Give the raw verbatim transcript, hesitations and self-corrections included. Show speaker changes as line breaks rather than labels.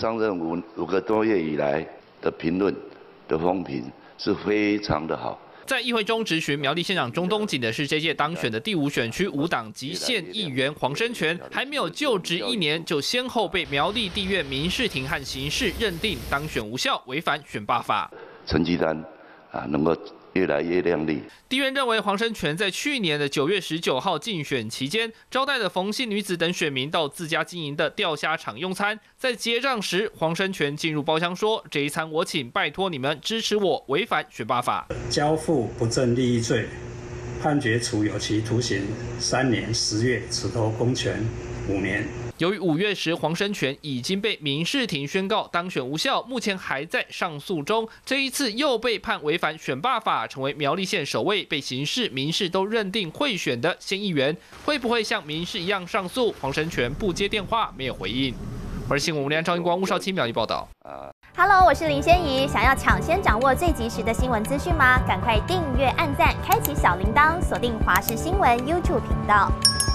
上任五五个多月以来的评论的风评是非常的好。
在议会中质询苗栗县长钟东锦的是这届当选的第五选区无党籍县议员黄生全，还没有就职一年，就先后被苗栗地院民事庭和刑事认定当选无效，违反选罢法。
成绩单啊，能够越来越亮丽。
地院认为黄生全在去年的九月十九号竞选期间，招待了冯姓女子等选民到自家经营的钓虾场用餐，在结账时，黄生全进入包厢说：“这一餐我请，拜托你们支持我，违反选罢法。”
交付不正利益罪，判决处有期徒刑三年十月，褫夺公权五年。
由于五月时黄生全已经被民事庭宣告当选无效，目前还在上诉中。这一次又被判违反选罢法，成为苗栗县首位被刑事、民事都认定贿选的县议员。会不会像民事一样上诉？黄生全不接电话，没有回应。而新闻吴连超、英光、吴少清苗栗报道。
Hello， 我是林仙怡。想要抢先掌握最及时的新闻资讯吗？赶快订阅、按赞、开启小铃铛，锁定华视新闻 YouTube 频道。